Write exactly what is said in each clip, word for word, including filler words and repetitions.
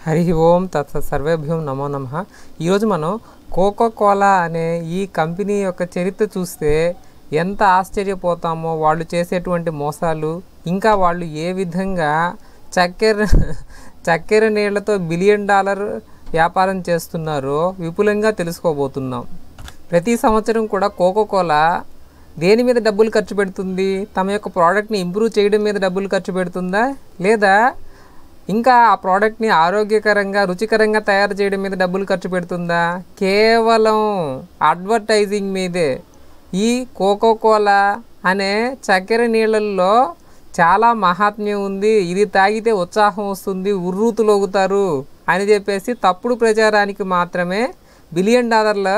హరి ఓం తత్ సర్వేభ్యం నమో నమః. ఈరోజు మనం కోకోకోలా అనే ఈ కంపెనీ యొక్క చరిత్ర చూస్తే ఎంత ఆశ్చర్యపోతామో, వాళ్ళు చేసేటువంటి మోసాలు, ఇంకా వాళ్ళు ఏ విధంగా చక్కెర చక్కెర నీళ్లతో బిలియన్ డాలర్ వ్యాపారం చేస్తున్నారో విపులంగా తెలుసుకోబోతున్నాం. ప్రతి సంవత్సరం కూడా కోకోకోలా దేని మీద డబ్బులు ఖర్చు పెడుతుంది? తమ యొక్క ప్రోడక్ట్ని ఇంప్రూవ్ చేయడం మీద డబ్బులు ఖర్చు పెడుతుందా, లేదా ఇంకా ఆ ప్రోడక్ట్ని ఆరోగ్యకరంగా రుచికరంగా తయారు చేయడం మీద డబ్బులు ఖర్చు పెడుతుందా? కేవలం అడ్వర్టైజింగ్ మీదే. ఈ కోకోకోలా అనే చక్కెర నీళ్ళల్లో చాలా మహాత్మ్యం ఉంది, ఇది తాగితే ఉత్సాహం వస్తుంది, ఉర్రూతులోగుతారు అని చెప్పేసి తప్పుడు ప్రచారానికి మాత్రమే బిలియన్ డాలర్ల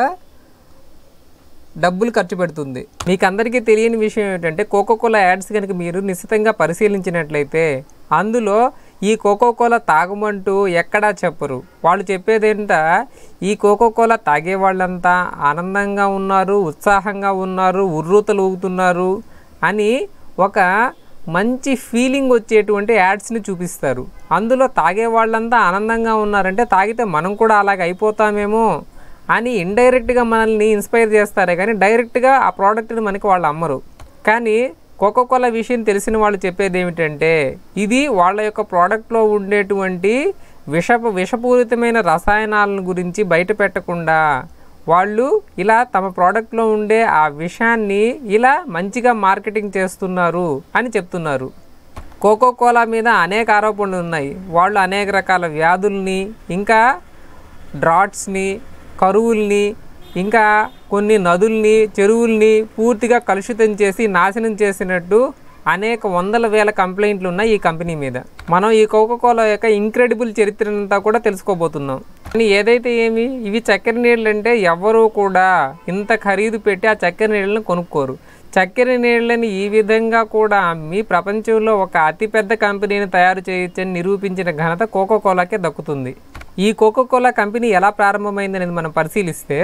డబ్బులు ఖర్చు పెడుతుంది. మీకు అందరికీ తెలియని విషయం ఏంటంటే, కోకోకోలా యాడ్స్ కనుక మీరు నిశ్చితంగా పరిశీలించినట్లయితే అందులో ఈ కోకోకోలా తాగమంటూ ఎక్కడా చెప్పరు. వాళ్ళు చెప్పేదేంట, ఈ కోకోకోలా తాగే వాళ్ళంతా ఆనందంగా ఉన్నారు, ఉత్సాహంగా ఉన్నారు, ఉర్రూతలు ఊగుతున్నారు అని ఒక మంచి ఫీలింగ్ వచ్చేటువంటి యాడ్స్ని చూపిస్తారు. అందులో తాగే వాళ్ళంతా ఆనందంగా ఉన్నారంటే తాగితే మనం కూడా అలాగ అయిపోతామేమో అని ఇండైరెక్ట్గా మనల్ని ఇన్స్పైర్ చేస్తారే కానీ డైరెక్ట్గా ఆ ప్రోడక్ట్ని మనకి వాళ్ళు అమ్మరు. కానీ కోకోకోలా విషయం తెలిసిన వాళ్ళు చెప్పేది ఏమిటంటే, ఇది వాళ్ళ యొక్క ప్రోడక్ట్లో ఉండేటువంటి విష విషపూరితమైన రసాయనాలను గురించి బయట పెట్టకుండా వాళ్ళు ఇలా తమ ప్రోడక్ట్లో ఉండే ఆ విషాన్ని ఇలా మంచిగా మార్కెటింగ్ చేస్తున్నారు అని చెప్తున్నారు. కోకోకోలా మీద అనేక ఆరోపణలు ఉన్నాయి. వాళ్ళు అనేక రకాల వ్యాధుల్ని, ఇంకా డ్రాట్స్ని, కరువుల్ని, ఇంకా కొన్ని నదుల్ని, చెరువుల్ని పూర్తిగా కలుషితం చేసి నాశనం చేసినట్టు అనేక వందల వేల కంప్లైంట్లు ఉన్నాయి ఈ కంపెనీ మీద. మనం ఈ కోకోకోలా యొక్క ఇంక్రెడిబుల్ చరిత్రనంతా కూడా తెలుసుకోబోతున్నాం. కానీ ఏదైతే ఏమి, ఇవి చక్కెర నీళ్ళు అంటే ఎవరు కూడా ఇంత ఖరీదు పెట్టి ఆ చక్కెర నీళ్ళని కొనుక్కోరు. చక్కెర నీళ్ళని ఈ విధంగా కూడా అమ్మి ప్రపంచంలో ఒక అతిపెద్ద కంపెనీని తయారు చేయొచ్చని నిరూపించిన ఘనత కోకోకోలాకే దక్కుతుంది. ఈ కోకోకోలా కంపెనీ ఎలా ప్రారంభమైందనేది మనం పరిశీలిస్తే,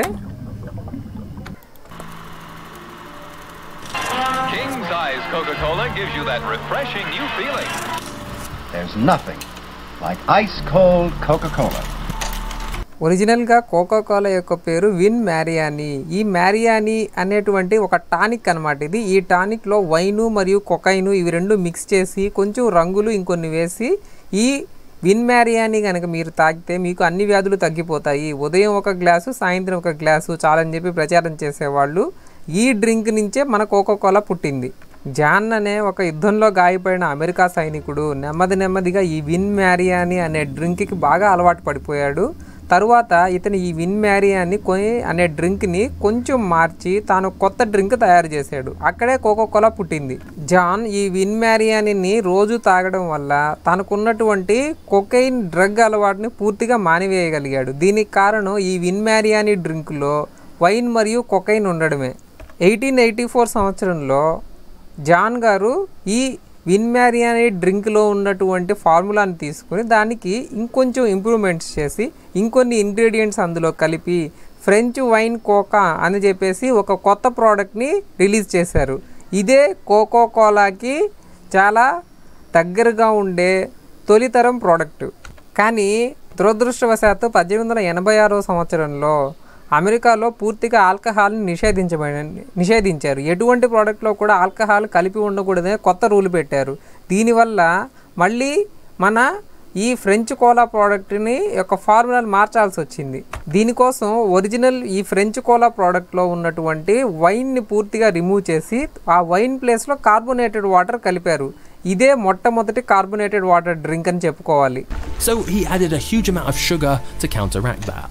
King size Coca-Cola gives you that refreshing new feeling. There's nothing like ice cold Coca-Cola. ఒరిజినల్గా కోకోకోలా యొక్క పేరు విన్ మ్యారియాని. ఈ మ్యారియాని అనేటువంటి ఒక టానిక్ అనమాట ఇది. ఈ టానిక్లో వైను మరియు కొకైను ఇవి రెండు మిక్స్ చేసి కొంచెం రంగులు ఇంకొన్ని వేసి ఈ విన్ మ్యారియాని కనుక మీరు తాగితే మీకు అన్ని వ్యాధులు తగ్గిపోతాయి, ఉదయం ఒక గ్లాసు సాయంత్రం ఒక గ్లాసు చాలని చెప్పి ప్రచారం చేసేవాళ్ళు. ఈ డ్రింక్ నుంచే మన కోకోకోలా పుట్టింది. జాన్ అనే ఒక యుద్ధంలో గాయపడిన అమెరికా సైనికుడు నెమ్మది నెమ్మదిగా ఈ విన్ మ్యారియాని అనే డ్రింక్కి బాగా అలవాటు పడిపోయాడు. తరువాత ఇతను ఈ విన్ మ్యారియాని కొని అనే డ్రింక్ని కొంచెం మార్చి తాను కొత్త డ్రింక్ తయారు చేశాడు. అక్కడే కోకోకోలా పుట్టింది. జాన్ ఈ విన్ మ్యారియాని రోజు తాగడం వల్ల తనకున్నటువంటి కొకైన్ డ్రగ్ అలవాటుని పూర్తిగా మానివేయగలిగాడు. దీనికి కారణం ఈ విన్ మ్యారియాని డ్రింక్లో వైన్ మరియు కొకైన్ ఉండడమే. ఎయిటీన్ ఎయిటీ ఫోర్ సంవత్సరంలో జాన్ గారు ఈ విన్ మ్యారియాని డ్రింక్లో ఉన్నటువంటి ఫార్ములాని తీసుకుని దానికి ఇంకొంచెం ఇంప్రూవ్మెంట్స్ చేసి ఇంకొన్ని ఇంగ్రీడియంట్స్ అందులో కలిపి ఫ్రెంచ్ వైన్ కోకా అని చెప్పేసి ఒక కొత్త ప్రోడక్ట్ని రిలీజ్ చేశారు. ఇదే కోకోకోలాకి చాలా దగ్గరగా ఉండే తొలితరం ప్రోడక్ట్. కానీ దురదృష్టవశాత్తు పద్దెనిమిది వందల ఎనభై ఆరో సంవత్సరంలో అమెరికాలో పూర్తిగా ఆల్కహాల్ని నిషేధించబడి నిషేధించారు. ఎటువంటి ప్రోడక్ట్లో కూడా ఆల్కహాల్ కలిపి ఉండకూడదని కొత్త రూల్ పెట్టారు. దీనివల్ల మళ్ళీ మన ఈ ఫ్రెంచ్ కోలా ప్రోడక్ట్ని యొక్క ఫార్ములాని మార్చాల్సి వచ్చింది. దీనికోసం ఒరిజినల్ ఈ ఫ్రెంచ్ కోలా ప్రోడక్ట్లో ఉన్నటువంటి వైన్ని పూర్తిగా రిమూవ్ చేసి ఆ వైన్ ప్లేస్లో కార్బోనేటెడ్ వాటర్ కలిపారు. ఇదే మొట్టమొదటి కార్బోనేటెడ్ వాటర్ డ్రింక్ అని చెప్పుకోవాలి. So he added a huge amount of sugar to counteract that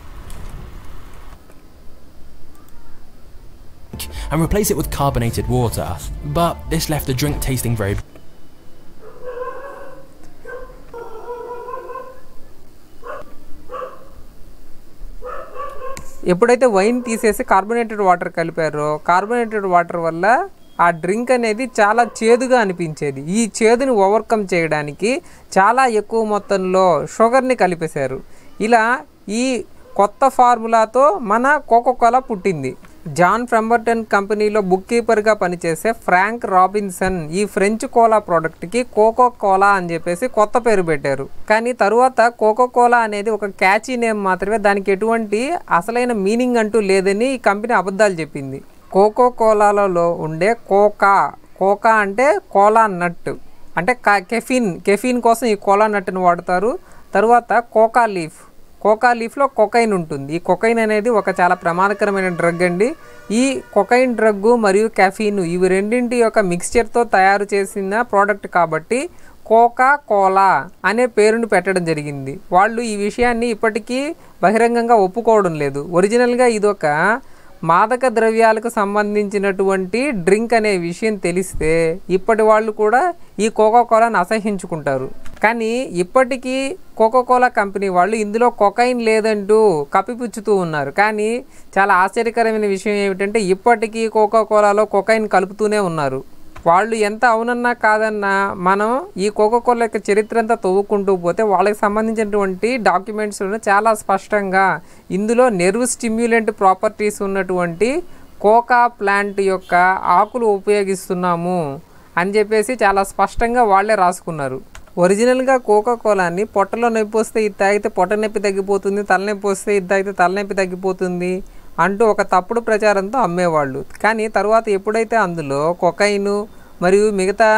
and replace it with carbonated water, but this left the drink tasting very ఎప్పుడైతే wine తీసేసి carbonated water కలిపారో carbonated water వల్ల ఆ drink అనేది చాలా చేదుగా అనిపించేది. ఈ చేదుని ఓవర్కమ్ చేయడానికి చాలా ఎక్కువ మొత్తంలో షుగర్ని కలిపేశారు. ఇలా ఈ కొత్త ఫార్ములాతో మన కోకోకోలా పుట్టింది. జాన్ ఫ్రంబర్టన్ కంపెనీలో బుక్ కీపర్గా పనిచేసే ఫ్రాంక్ రాబిన్సన్ ఈ ఫ్రెంచ్ కోలా ప్రోడక్ట్కి కోకో కోలా అని చెప్పేసి కొత్త పేరు పెట్టారు. కానీ తరువాత కోకో కోలా అనేది ఒక క్యాచీ నేమ్ మాత్రమే, దానికి ఎటువంటి అసలైన మీనింగ్ అంటూ లేదని ఈ కంపెనీ అబద్ధాలు చెప్పింది. కోకో కోలాలో ఉండే కోకా కోకా అంటే కోలా నట్ అంటే కెఫిన్ కెఫిన్ కోసం ఈ కోలా నట్ని వాడతారు. తరువాత కోకా లీఫ్ కోకా లీఫ్లో కొకైన్ ఉంటుంది. ఈ కొకైన్ అనేది ఒక చాలా ప్రమాదకరమైన డ్రగ్ అండి. ఈ కొకైన్ డ్రగ్ మరియు కెఫీన్ ఇవి రెండింటి యొక్క మిక్స్చర్తో తయారు చేసిన ప్రోడక్ట్ కాబట్టి కోకా కోలా అనే పేరును పెట్టడం జరిగింది. వాళ్ళు ఈ విషయాన్ని ఇప్పటికీ బహిరంగంగా ఒప్పుకోవడం లేదు. ఒరిజినల్గా ఇదొక మాదక ద్రవ్యాలకు సంబంధించినటువంటి డ్రింక్ అనే విషయం తెలిస్తే ఇప్పటి వాళ్ళు కూడా ఈ కోకో కోలాను అసహించుకుంటారు. కానీ ఇప్పటికీ కోకో కోలా కంపెనీ వాళ్ళు ఇందులో కొకైన్ లేదంటూ కప్పిపుచ్చుతూ ఉన్నారు. కానీ చాలా ఆశ్చర్యకరమైన విషయం ఏమిటంటే ఇప్పటికీ కోకో కోలాలో కొకైన్ కలుపుతూనే ఉన్నారు. వాళ్ళు ఎంత అవునన్నా కాదన్నా మనం ఈ కోకో కోలా యొక్క చరిత్ర అంతా తవ్వుకుంటూ పోతే వాళ్ళకి సంబంధించినటువంటి డాక్యుమెంట్స్ చాలా స్పష్టంగా ఇందులో నెర్వ్ స్టిమ్యులెంట్ ప్రాపర్టీస్ ఉన్నటువంటి కోకా ప్లాంట్ యొక్క ఆకులు ఉపయోగిస్తున్నాము అని చెప్పేసి చాలా స్పష్టంగా వాళ్ళే రాసుకున్నారు. ఒరిజినల్గా కోకో కోలాని పొట్టలో నొప్పి వస్తే ఇది తాగితే పొట్ట నొప్పి తగ్గిపోతుంది, తలనొప్పి వస్తే ఇది తాగితే తలనొప్పి తగ్గిపోతుంది అంటూ ఒక తప్పుడు ప్రచారంతో అమ్మేవాళ్ళు. కానీ తర్వాత ఎప్పుడైతే అందులో కొకైను మరియు మిగతా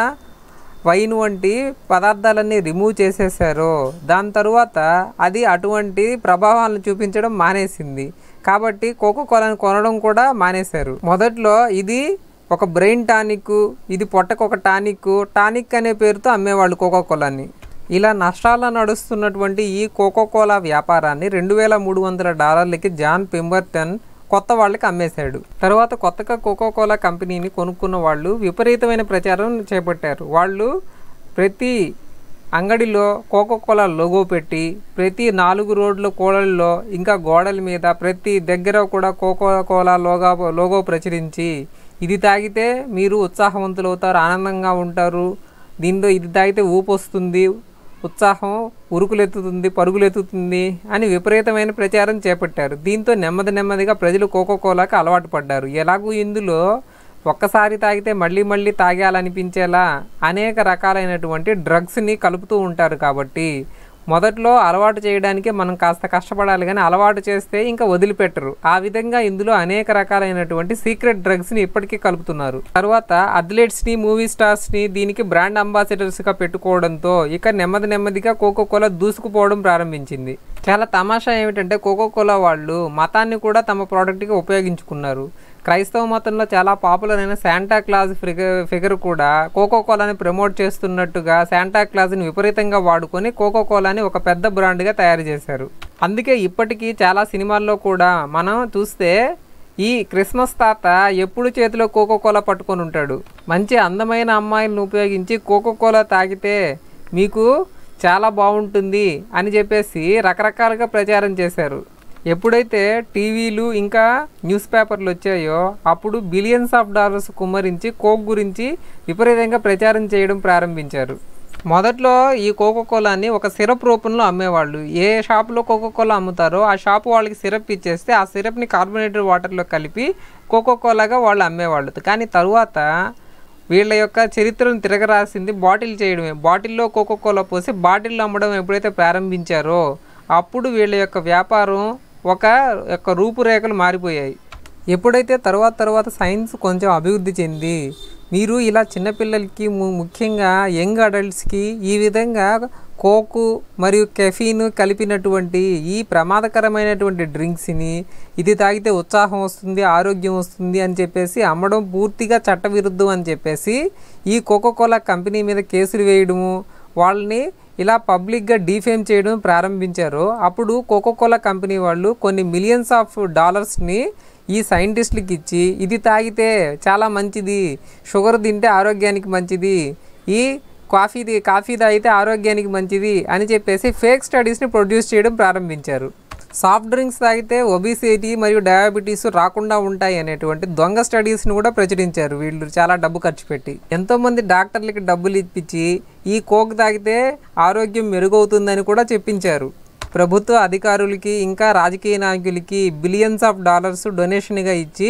వైన్ వంటి పదార్థాలన్నీ రిమూవ్ చేసేసారో దాని తరువాత అది అటువంటి ప్రభావాలను చూపించడం మానేసింది. కాబట్టి కోకో కోలాను కొనడం కూడా మానేశారు. మొదట్లో ఇది ఒక బ్రెయిన్ టానిక్, ఇది పొట్టకు ఒక టానిక్ టానిక్ అనే పేరుతో అమ్మేవాళ్ళు కోకో కోలాని. ఇలా నష్టాల్లో నడుస్తున్నటువంటి ఈ కోకో కోలా వ్యాపారాన్ని రెండు వేల మూడు వందల డాలర్లకి జాన్ పెంబర్టన్ కొత్త వాళ్ళకి అమ్మేశాడు. తర్వాత కొత్తగా కోకో కోలా కంపెనీని కొనుక్కున్న వాళ్ళు విపరీతమైన ప్రచారం చేపట్టారు. వాళ్ళు ప్రతి అంగడిలో కోకో కోలా లోగో పెట్టి ప్రతి నాలుగు రోడ్ల కోడల్లో ఇంకా గోడల మీద ప్రతి దగ్గర కూడా కోకో కోలా లోగా లోగో ప్రచురించి ఇది తాగితే మీరు ఉత్సాహవంతులు అవుతారు, ఆనందంగా ఉంటారు, దీంట్లో ఇది తాగితే ఊపు వస్తుంది, ఉత్సాహం ఉరుకులెత్తుతుంది, పరుగులెత్తుతుంది అని విపరీతమైన ప్రచారం చేపట్టారు. దీంతో నెమ్మది నెమ్మదిగా ప్రజలు కోకో కోలాకి అలవాటు పడ్డారు. ఎలాగూ ఇందులో ఒక్కసారి తాగితే మళ్ళీ మళ్ళీ తాగాలనిపించేలా అనేక రకాలైనటువంటి డ్రగ్స్ని కలుపుతూ ఉంటారు. కాబట్టి మొదట్లో అలవాటు చేయడానికి మనం కాస్త కష్టపడాలి, కానీ అలవాటు చేస్తే ఇంకా వదిలిపెట్టరు. ఆ విధంగా ఇందులో అనేక రకాలైనటువంటి సీక్రెట్ డ్రగ్స్ని ఇప్పటికీ కలుపుతున్నారు. తర్వాత అథ్లెట్స్ని, మూవీ స్టార్స్ని దీనికి బ్రాండ్ అంబాసిడర్స్గా పెట్టుకోవడంతో ఇక నెమ్మది నెమ్మదిగా కోకో కోలా దూసుకుపోవడం ప్రారంభించింది. చాలా తమాషా ఏమిటంటే కోకో కోలా వాళ్ళు మతాన్ని కూడా తమ ప్రోడక్ట్కి ఉపయోగించుకున్నారు. క్రైస్తవ మతంలో చాలా పాపులర్ అయిన శాంటా క్లాజ్ ఫిగర్ ఫిగర్ కూడా కోకో కోలాని ప్రమోట్ చేస్తున్నట్టుగా శాంటా క్లాజ్ని విపరీతంగా వాడుకొని కోకో కోలాని ఒక పెద్ద బ్రాండ్గా తయారు చేశారు. అందుకే ఇప్పటికీ చాలా సినిమాల్లో కూడా మనం చూస్తే ఈ క్రిస్మస్ తాత ఎప్పుడు చేతిలో కోకో కోలా పట్టుకొని ఉంటాడు. మంచి అందమైన అమ్మాయిలను ఉపయోగించి కోకో కోలా తాగితే మీకు చాలా బాగుంటుంది అని చెప్పేసి రకరకాలుగా ప్రచారం చేశారు. ఎప్పుడైతే టీవీలు ఇంకా న్యూస్ పేపర్లు వచ్చాయో అప్పుడు బిలియన్స్ ఆఫ్ డాలర్స్ కుమ్మరించి కోక్ గురించి విపరీతంగా ప్రచారం చేయడం ప్రారంభించారు. మొదట్లో ఈ కోకో కోలాని ఒక సిరప్ రూపంలో అమ్మేవాళ్ళు. ఏ షాపులో కోకో కోలా అమ్ముతారో ఆ షాపు వాళ్ళకి సిరప్ ఇచ్చేస్తే ఆ సిరప్ని కార్బోనేటెడ్ వాటర్లో కలిపి కోకో కోలాగా వాళ్ళు అమ్మేవాళ్ళు. కానీ తరువాత వీళ్ళ యొక్క చరిత్రను తిరగరాసింది బాటిల్ చేయడమే. బాటిల్లో కోకో కోలా పోసి బాటిల్లో అమ్మడం ఎప్పుడైతే ప్రారంభించారో అప్పుడు వీళ్ళ యొక్క వ్యాపారం ఒక యొక్క రూపురేఖలు మారిపోయాయి. ఎప్పుడైతే తర్వాత తర్వాత సైన్స్ కొంచెం అభివృద్ధి చెంది మీరు ఇలా చిన్నపిల్లలకి ముఖ్యంగా యంగ్ అడల్ట్స్కి ఈ విధంగా కోకు మరియు కెఫీన్ కలిపినటువంటి ఈ ప్రమాదకరమైనటువంటి డ్రింక్స్ని ఇది తాగితే ఉత్సాహం వస్తుంది, ఆరోగ్యం వస్తుంది అని చెప్పేసి అమ్మడం పూర్తిగా చట్టవిరుద్ధం అని చెప్పేసి ఈ కోకో కోలా కంపెనీ మీద కేసులు వేయడము, వాళ్ళని ఇలా పబ్లిక్గా డీఫేమ్ చేయడం ప్రారంభించారు. అప్పుడు కోకో కోలా కంపెనీ వాళ్ళు కొన్ని మిలియన్స్ ఆఫ్ డాలర్స్ని ఈ సైంటిస్టులకి ఇచ్చి ఇది తాగితే చాలా మంచిది, షుగర్ తింటే ఆరోగ్యానికి మంచిది, ఈ కాఫీది కాఫీ తాగితే ఆరోగ్యానికి మంచిది అని చెప్పేసి ఫేక్ స్టడీస్ని ప్రొడ్యూస్ చేయడం ప్రారంభించారు. సాఫ్ట్ డ్రింక్స్ తాగితే ఒబిసిటీ మరియు డయాబెటీస్ రాకుండా ఉంటాయి అనేటువంటి దొంగ స్టడీస్ని కూడా ప్రచురించారు వీళ్ళు చాలా డబ్బు ఖర్చు పెట్టి. ఎంతోమంది డాక్టర్లకి డబ్బులు ఇప్పించి ఈ కోక్ తాగితే ఆరోగ్యం మెరుగవుతుందని కూడా చెప్పించారు. ప్రభుత్వ అధికారులకి ఇంకా రాజకీయ నాయకులకి బిలియన్స్ ఆఫ్ డాలర్స్ డొనేషన్గా ఇచ్చి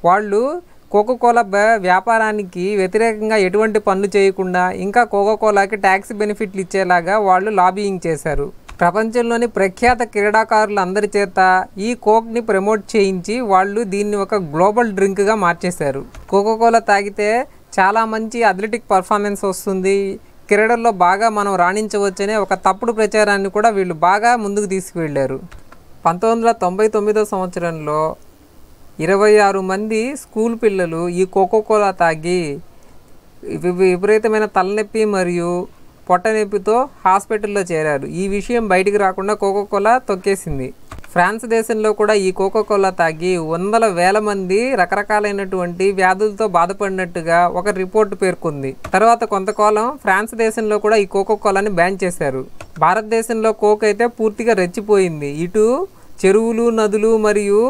వాళ్ళు కోకోకోలా వ్యాపారానికి వ్యతిరేకంగా ఎటువంటి పన్ను చేయకుండా ఇంకా కోకోకోలాకి ట్యాక్స్ బెనిఫిట్లు ఇచ్చేలాగా వాళ్ళు లాబియింగ్ చేశారు. ప్రపంచంలోని ప్రఖ్యాత క్రీడాకారులు అందరి చేత ఈ కోక్ని ప్రమోట్ చేయించి వాళ్ళు దీన్ని ఒక గ్లోబల్ డ్రింక్గా మార్చేశారు. కోకోకోలా తాగితే చాలా మంచి అథ్లెటిక్ పర్ఫార్మెన్స్ వస్తుంది, క్రీడల్లో బాగా మనం రాణించవచ్చనే ఒక తప్పుడు ప్రచారాన్ని కూడా వీళ్ళు బాగా ముందుకు తీసుకువెళ్ళారు. పంతొమ్మిది వందల తొంభై తొమ్మిదో సంవత్సరంలో ఇరవై ఆరు మంది స్కూల్ పిల్లలు ఈ కోకోకోలా తాగి విపరీతమైన తలనొప్పి మరియు పొట్టనొప్పితో హాస్పిటల్లో చేరారు. ఈ విషయం బయటికి రాకుండా కోకోకోలా తొక్కేసింది. ఫ్రాన్స్ దేశంలో కూడా ఈ కోకోకోలా తాగి వందల వేల మంది రకరకాలైనటువంటి వ్యాధులతో బాధపడినట్టుగా ఒక రిపోర్ట్ పేర్కొంది. తర్వాత కొంతకాలం ఫ్రాన్స్ దేశంలో కూడా ఈ కోకోకోలాని బ్యాన్ చేశారు. భారతదేశంలో కోక్ అయితే పూర్తిగా రెచ్చిపోయింది. ఇటు చెరువులు, నదులు మరియు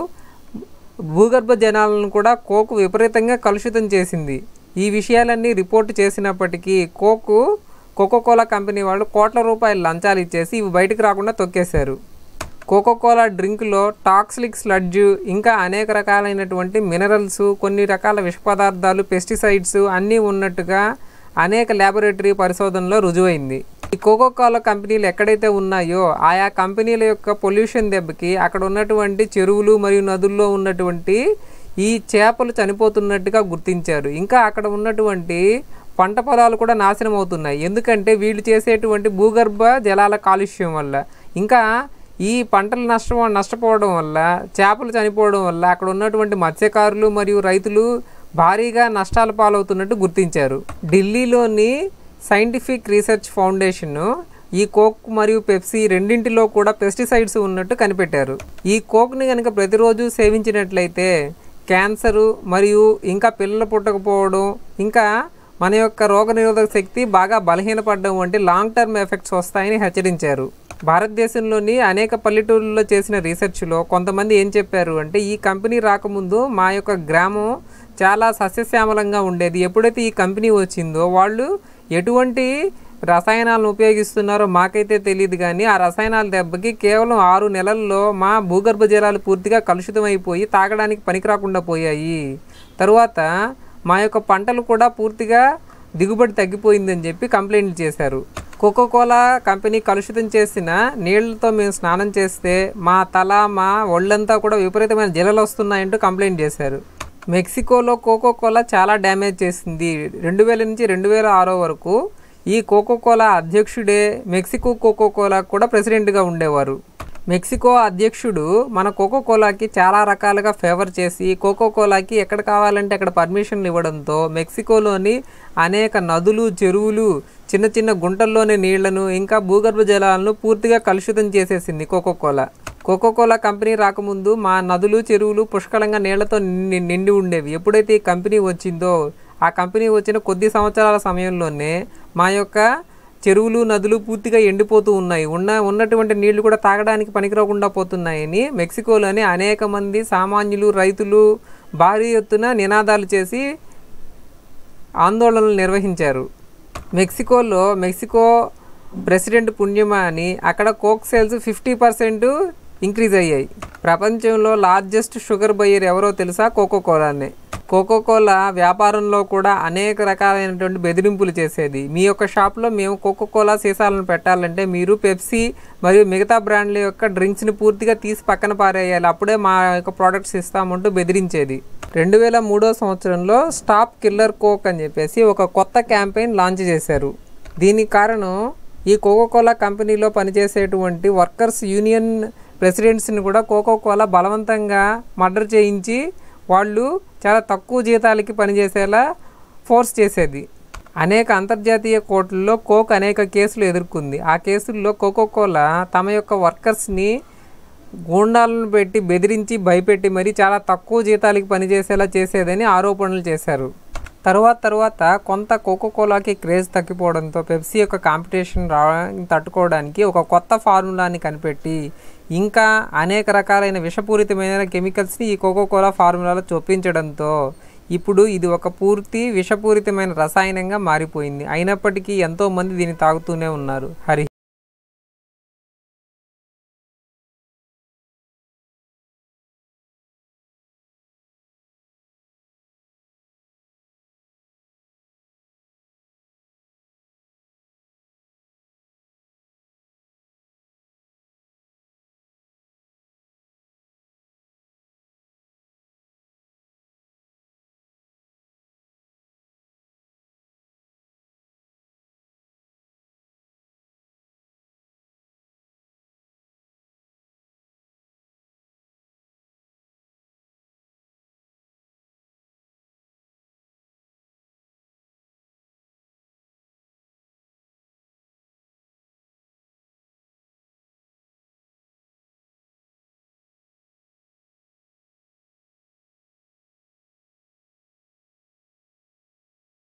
భూగర్భ జలాలను కూడా కోక్ విపరీతంగా కలుషితం చేసింది. ఈ విషయాలన్నీ రిపోర్ట్ చేసినప్పటికీ కోకు కోకోకోలా కంపెనీ వాళ్ళు కోట్ల రూపాయల లంచాలు ఇచ్చేసి ఇవి బయటకు రాకుండా తొక్కేశారు. కోకోకోలా డ్రింక్లో టాక్సిక్ స్లడ్జ్ ఇంకా అనేక రకాలైనటువంటి మినరల్స్, కొన్ని రకాల విష పదార్థాలు, పెస్టిసైడ్స్ అన్నీ ఉన్నట్టుగా అనేక ల్యాబొరేటరీ పరిశోధనలో రుజువైంది. ఈ కోకోకోలా కంపెనీలు ఎక్కడైతే ఉన్నాయో ఆయా కంపెనీల యొక్క పొల్యూషన్ దెబ్బకి అక్కడ ఉన్నటువంటి చెరువులు మరియు నదుల్లో ఉన్నటువంటి ఈ చేపలు చనిపోతున్నట్టుగా గుర్తించారు. ఇంకా అక్కడ ఉన్నటువంటి పంట పొలాలు కూడా నాశనం అవుతున్నాయి. ఎందుకంటే వీళ్ళు చేసేటువంటి భూగర్భ జలాల కాలుష్యం వల్ల, ఇంకా ఈ పంటలు నష్టం నష్టపోవడం వల్ల, చేపలు చనిపోవడం వల్ల అక్కడ ఉన్నటువంటి మత్స్యకారులు మరియు రైతులు భారీగా నష్టాల పాలవుతున్నట్టు గుర్తించారు. ఢిల్లీలోని సైంటిఫిక్ రీసెర్చ్ ఫౌండేషన్ ఈ కోక్ మరియు పెప్సీ రెండింటిలో కూడా పెస్టిసైడ్స్ ఉన్నట్టు కనిపెట్టారు. ఈ కోక్ని కనుక ప్రతిరోజు సేవించినట్లయితే క్యాన్సరు మరియు ఇంకా పిల్లలు పుట్టకపోవడం, ఇంకా మన యొక్క రోగనిరోధక శక్తి బాగా బలహీనపడడం వంటి లాంగ్ టర్మ్ ఎఫెక్ట్స్ వస్తాయని హెచ్చరించారు. భారతదేశంలోని అనేక పల్లెటూళ్ళలో చేసిన రీసెర్చ్లో కొంతమంది ఏం చెప్పారు అంటే, ఈ కంపెనీ రాకముందు మా యొక్క గ్రామం చాలా సస్యశ్యామలంగా ఉండేది. ఎప్పుడైతే ఈ కంపెనీ వచ్చిందో వాళ్ళు ఎటువంటి రసాయనాలను ఉపయోగిస్తున్నారో మాకైతే తెలియదు, కానీ ఆ రసాయనాల దెబ్బకి కేవలం ఆరు నెలల్లో మా భూగర్భ జలాలు పూర్తిగా కలుషితమైపోయి తాగడానికి పనికిరాకుండా పోయాయి. తరువాత మా యొక్క పంటలు కూడా పూర్తిగా దిగుబడి తగ్గిపోయిందని చెప్పి కంప్లైంట్ చేశారు. కోకోకోలా కంపెనీ కలుషితం చేసిన నీళ్లతో మేము స్నానం చేస్తే మా తల, మా ఒళ్ళంతా కూడా విపరీతమైన జలలు వస్తున్నాయంటూ కంప్లైంట్ చేశారు. మెక్సికోలో కోకోకోలా చాలా డ్యామేజ్ చేసింది. రెండు వేల నుంచి రెండు వేల ఆరో వరకు ఈ కోకోకోలా అధ్యక్షుడే మెక్సికో కోకోకోలా కూడా ప్రెసిడెంట్గా ఉండేవారు. మెక్సికో అధ్యక్షుడు మన కోకోకోలాకి చాలా రకాలుగా ఫేవర్ చేసి కోకోకోలాకి ఎక్కడ కావాలంటే అక్కడ పర్మిషన్లు ఇవ్వడంతో మెక్సికోలోని అనేక నదులు, చెరువులు, చిన్న చిన్న గుంటల్లోని నీళ్లను ఇంకా భూగర్భ జలాలను పూర్తిగా కలుషితం చేసేసింది కోకోకోలా. కోకోకోలా కంపెనీ రాకముందు మా నదులు, చెరువులు పుష్కలంగా నీళ్లతో నిండి ఉండేవి. ఎప్పుడైతే ఈ కంపెనీ వచ్చిందో ఆ కంపెనీ వచ్చిన కొద్ది సంవత్సరాల సమయంలోనే మా యొక్క చెరువులు, నదులు పూర్తిగా ఎండిపోతూ ఉన్నాయి. ఉన్న ఉన్నటువంటి నీళ్లు కూడా తాగడానికి పనికిరాకుండా పోతున్నాయని మెక్సికోలోని అనేక మంది సామాన్యులు, రైతులు భారీ ఎత్తున నినాదాలు చేసి ఆందోళనలు నిర్వహించారు. మెక్సికోలో మెక్సికో ప్రెసిడెంట్ పుణ్యమా అని అక్కడ Coke sales fifty percent increase అయ్యాయి. ప్రపంచంలో లార్జెస్ట్ షుగర్ బయ్యర్ ఎవరో తెలుసా? కోకోకోలానే. కోకోకోలా వ్యాపారంలో కూడా అనేక రకాలైనటువంటి బెదిరింపులు చేసేది. మీ యొక్క షాప్లో మేము కోకోకోలా సీసాలను పెట్టాలంటే మీరు పెప్సీ మరియు మిగతా బ్రాండ్ల యొక్క డ్రింక్స్ని పూర్తిగా తీసి పక్కన పారేయాలి, అప్పుడే మా యొక్క ప్రోడక్ట్స్ ఇస్తామంటూ బెదిరించేది. రెండు వేల మూడో సంవత్సరంలో స్టాప్ కిల్లర్ కోక్ అని చెప్పేసి ఒక కొత్త క్యాంపెయిన్ లాంచ్ చేశారు. దీనికి కారణం ఈ కోకోకోలా కంపెనీలో పనిచేసేటువంటి వర్కర్స్ యూనియన్ ప్రెసిడెంట్స్ని కూడా కోకోకోలా బలవంతంగా మర్డర్ చేయించి వాళ్ళు చాలా తక్కువ జీతాలకి పనిచేసేలా ఫోర్స్ చేసేది. అనేక అంతర్జాతీయ కోర్టుల్లో కోక్ అనేక కేసులు ఎదుర్కొంది. ఆ కేసుల్లో కోకోకోలా తమ యొక్క వర్కర్స్ని గూండాలను పెట్టి బెదిరించి భయపెట్టి మరి చాలా తక్కువ జీతాలకి పనిచేసేలా చేసేదని ఆరోపణలు చేశారు. తర్వాత తర్వాత కొంత కోకోకోలాకి క్రేజ్ తగ్గిపోవడంతో పెప్సీ యొక్క కాంపిటీషన్ రా తట్టుకోవడానికి ఒక కొత్త ఫార్ములాని కనిపెట్టి ఇంకా అనేక రకాలైన విషపూరితమైన కెమికల్స్ని ఈ కోకోకోలా ఫార్ములాలో చొప్పించడంతో ఇప్పుడు ఇది ఒక పూర్తి విషపూరితమైన రసాయనంగా మారిపోయింది. అయినప్పటికీ ఎంతోమంది దీన్ని తాగుతూనే ఉన్నారు. హరి